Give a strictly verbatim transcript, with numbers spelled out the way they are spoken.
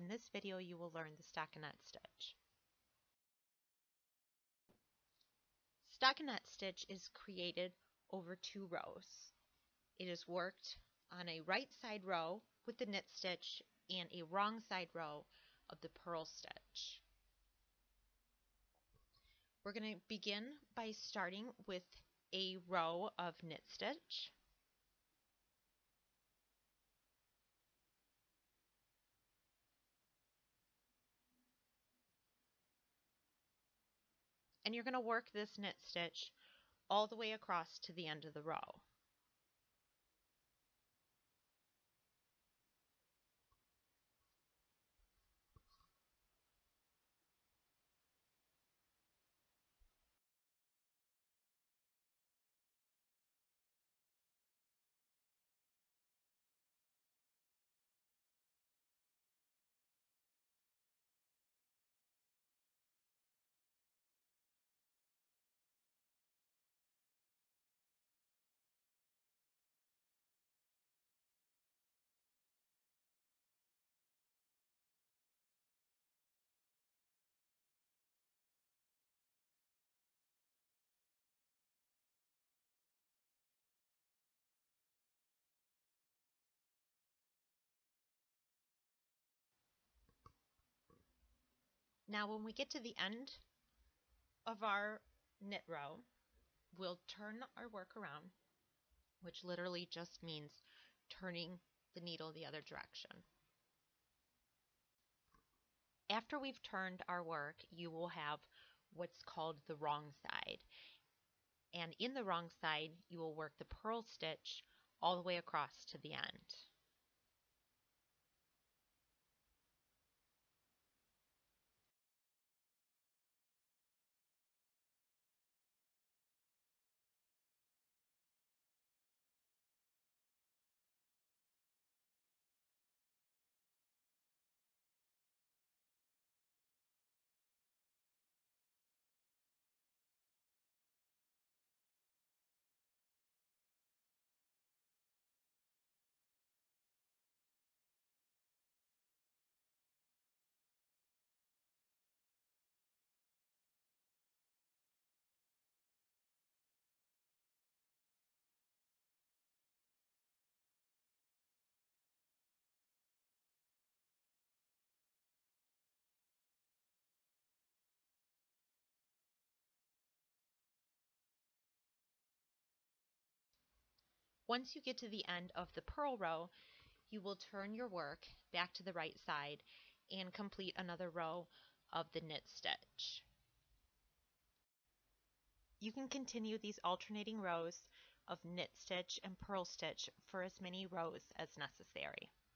In this video you will learn the stockinette stitch. Stockinette stitch is created over two rows. It is worked on a right side row with the knit stitch and a wrong side row of the purl stitch. We're going to begin by starting with a row of knit stitch. And you're going to work this knit stitch all the way across to the end of the row. Now when we get to the end of our knit row, we'll turn our work around, which literally just means turning the needle the other direction. After we've turned our work, you will have what's called the wrong side. And in the wrong side, you will work the purl stitch all the way across to the end. Once you get to the end of the purl row, you will turn your work back to the right side and complete another row of the knit stitch. You can continue these alternating rows of knit stitch and purl stitch for as many rows as necessary.